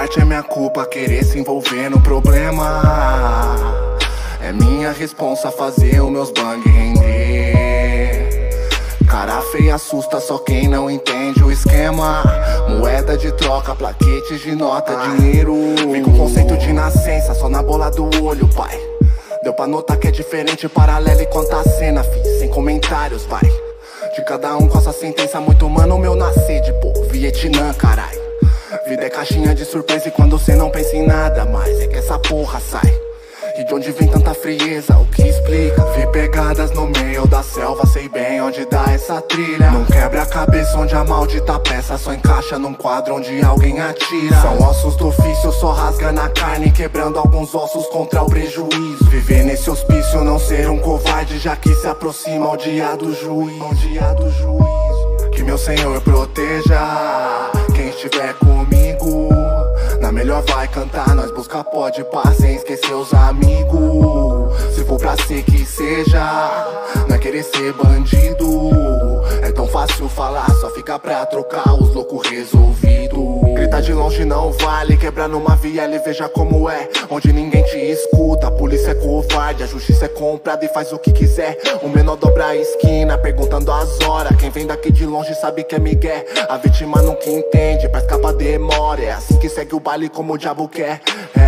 parte é minha culpa querer se envolver no problema. É minha responsa fazer os meus bang render. Cara feia assusta só quem não entende o esquema. Moeda de troca, plaquetes de nota, dinheiro. Vem com conceito de nascença, só na bola do olho, pai. Deu pra notar que é diferente, paralelo e conta a cena, fi. Sem comentários, vai. De cada um com essa sentença, muito mano, o meu nascer de pô, Vietnã, carai. Vida é caixinha de surpresa e quando cê não pensa em nada mais, é que essa porra sai. E de onde vem tanta frieza, o que explica? Vi pegadas no meio da selva, sei bem onde dá essa trilha. Não quebra a cabeça onde a maldita peça só encaixa num quadro onde alguém atira. São ossos do ofício, só rasga na carne, quebrando alguns ossos contra o prejuízo. Viver nesse hospício, não ser um covarde, já que se aproxima o dia do juiz. Que meu Senhor proteja quem estiver comigo. Na melhor vai cantar, nós busca pode pá, sem esquecer os amigos. Se for pra ser que seja, não é querer ser bandido. É tão fácil falar, só fica pra trocar os loucos resolvido. Grita de longe não vale, quebra numa viela e veja como é, onde ninguém te escuta. A polícia é covarde, a justiça é comprada e faz o que quiser. O menor dobra a esquina, perguntando as horas. Quem vem daqui de longe sabe que é migué. A vítima nunca entende, pra escapar demora. É assim que segue o baile como o diabo quer.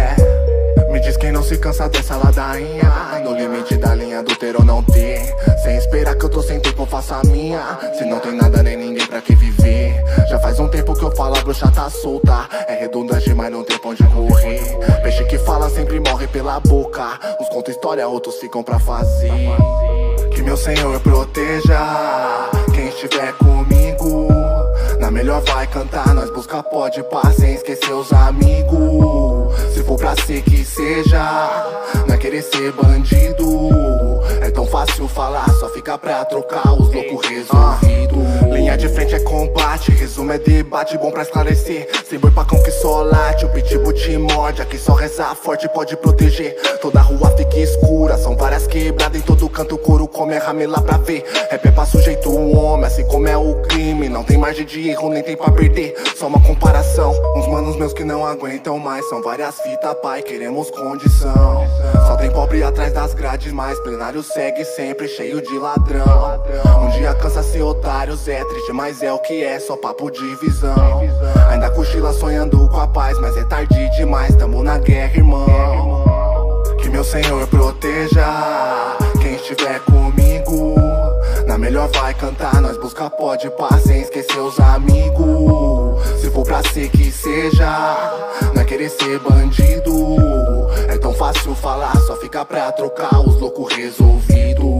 Me diz quem não se cansa dessa ladainha. No limite da linha do ter ou não ter. Sem esperar que eu tô sem tempo, faço a minha. Se não tem nada nem ninguém pra que viver. Já faz um tempo que eu falo, a bruxa tá solta. É redundante, mas não tem pra onde correr. Peixe que fala sempre morre pela boca. Uns contam história, outros ficam pra fazer. Que meu Senhor proteja quem estiver comigo. Na melhor vai cantar, nós busca pode pá, sem esquecer os amigos. Se for pra ser que seja, não é querer ser bandido. É tão fácil falar, só fica pra trocar os loucos resolvidos. Linha de frente é combate, resumo é debate, bom pra esclarecer. Sem boi pacão que só late, o pitbull te morde. Aqui só rezar forte pode proteger. Toda rua fica escura, são várias quebradas em todo canto. O couro come a ramela pra ver. Rap é pra sujeito o homem, assim como é o crime. Não tem margem de erro, nem tem pra perder. Só uma comparação, uns manos meus que não aguentam mais. São várias fitas, pai, queremos condição. Só tem pobre atrás das grades, mas plenário segue sempre cheio de ladrão. Um dia cansa ser otários, é triste, mas é o que é, só papo de visão. Ainda cochila sonhando com a paz, mas é tarde demais, tamo na guerra, irmão. Que meu Senhor proteja quem estiver comigo. Na melhor vai cantar, nós busca pode pá, sem esquecer os amigos. Se for pra ser que seja, não é querer ser bandido. É tão fácil falar, só fica pra trocar os loucos resolvidos.